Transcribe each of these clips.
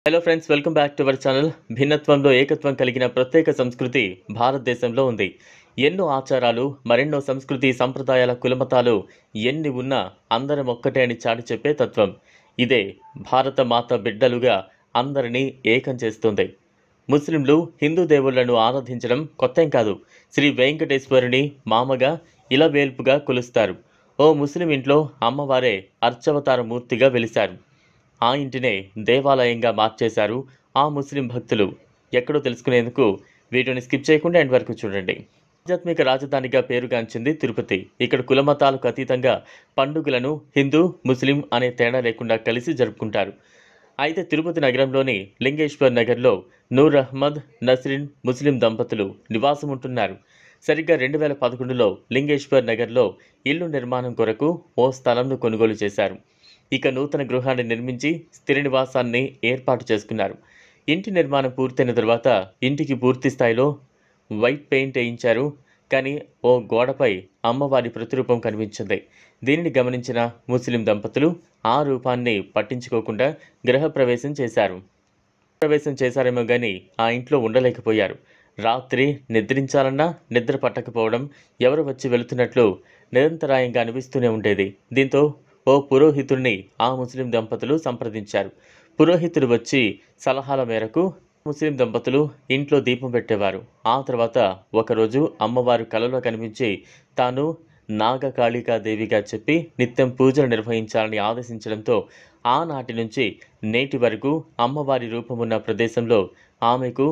Hello friends, welcome back to our channel. భిన్నత్వంలో ఏకత్వం కలిగిన ప్రత్యేక సంస్కృతి భారతదేశంలో ఉంది. ఎన్నో ఆచారాలు, మరెన్నో సంస్కృతి సంప్రదాయాల కులమతాలు ఎన్ని ఉన్నా అందరం ఒక్కటే అని చాటి చెప్పే తత్వం. ఇదే భారత మాత బిడ్డలుగా అందరినీ ఏకం చేస్తుంది. ముస్లింలు హిందూ దేవుళ్లను ఆరాధించడం కొత్తేం కాదు. శ్రీ వెంకటేశ్వరుని మామగా ఇలవేల్పుగా కొలుస్తారు. ఓ ముస్లిం ఇంట్లో అమ్మవారే అర్చవతార మూర్తిగా వెలిశారు. ఆ ఇంటినే దేవాలయంగా మార్చేశారు ఆ ముస్లిం భక్తులు. ఎక్కడో తెలుసుకునేందుకు వీడియోని స్కిప్ చేయకుండా ఎండ్ వరకు చూడండి. ఆధ్యాత్మిక రాజధానిగా పేరుగాంచింది తిరుపతి. ఇక్కడ కులమతాలకు అతీతంగా పండుగలను హిందూ, ముస్లిం అనే తేడా లేకుండా కలిసి జరుపుకుంటారు. అయితే తిరుపతి నగరంలోని లింగేశ్వర్ నగర్లో నూర్ అహ్మద్, నస్రిన్ ముస్లిం దంపతులు నివాసం ఉంటున్నారు. సరిగ్గా 2011లో లింగేశ్వర్ నగర్లో ఇల్లు నిర్మాణం కొరకు ఓ స్థలంను కొనుగోలు చేశారు. ఇక నూతన గృహాన్ని నిర్మించి స్థిర నివాసాన్ని ఏర్పాటు చేసుకున్నారు. ఇంటి నిర్మాణం పూర్తయిన తర్వాత ఇంటికి పూర్తి స్థాయిలో వైట్ పెయింట్ వేయించారు. కానీ ఓ గోడపై అమ్మవారి ప్రతిరూపం కనిపించింది. దీనిని గమనించిన ముస్లిం దంపతులు ఆ రూపాన్ని పట్టించుకోకుండా గృహప్రవేశం చేశారు. ప్రవేశం చేశారేమో కానీ ఆ ఇంట్లో ఉండలేకపోయారు. రాత్రి నిద్రించాలన్నా నిద్ర పట్టకపోవడం, ఎవరు వచ్చి వెళుతున్నట్లు నిరంతరాయంగా అనిపిస్తూనే ఉండేది. దీంతో ఓ పురోహితుడిని ఆ ముస్లిం దంపతులు సంప్రదించారు. పురోహితుడు వచ్చి సలహాల మేరకు ముస్లిం దంపతులు ఇంట్లో దీపం పెట్టేవారు. ఆ తర్వాత ఒకరోజు అమ్మవారు కలలో కనిపించి తాను నాగకాళికాదేవిగా చెప్పి నిత్యం పూజలు నిర్వహించాలని ఆదేశించడంతో ఆనాటి నుంచి నేటి వరకు అమ్మవారి రూపమున్న ప్రదేశంలో ఆమెకు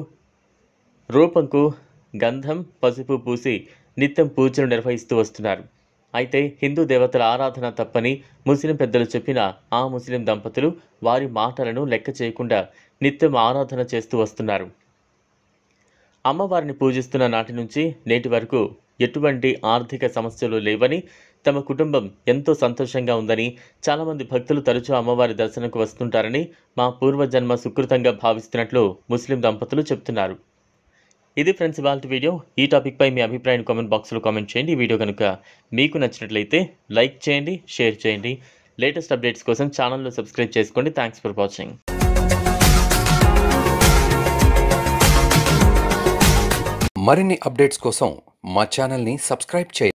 రూపంకు గంధం, పసుపు పూసి నిత్యం పూజలు నిర్వహిస్తూ వస్తున్నారు. అయితే హిందూ దేవతల ఆరాధన తప్పని ముస్లిం పెద్దలు చెప్పిన ఆ ముస్లిం దంపతులు వారి మాటలను లెక్క చేయకుండా నిత్యం ఆరాధన చేస్తూ వస్తున్నారు. అమ్మవారిని పూజిస్తున్న నాటి నుంచి నేటి వరకు ఎటువంటి ఆర్థిక సమస్యలు లేవని, తమ కుటుంబం ఎంతో సంతోషంగా ఉందని, చాలామంది భక్తులు తరచూ అమ్మవారి దర్శనంకు వస్తుంటారని మా పూర్వజన్మ సుకృతంగా భావిస్తున్నట్లు ముస్లిం దంపతులు చెప్తున్నారు. ఇది ఫ్రెండ్స్ ఇవాల్టి వీడియో. ఈ టాపిక్పై మీ అభిప్రాయాన్ని కామెంట్ బాక్స్లో కామెంట్ చేయండి. ఈ వీడియో కనుక మీకు నచ్చినట్లయితే లైక్ చేయండి, షేర్ చేయండి. లేటెస్ట్ అప్డేట్స్ కోసం ఛానల్ను సబ్స్క్రైబ్ చేసుకోండి. Thanks for watching. మరిన్ని అప్డేట్స్ కోసం మా ఛానల్ని సబ్స్క్రైబ్ చేయండి.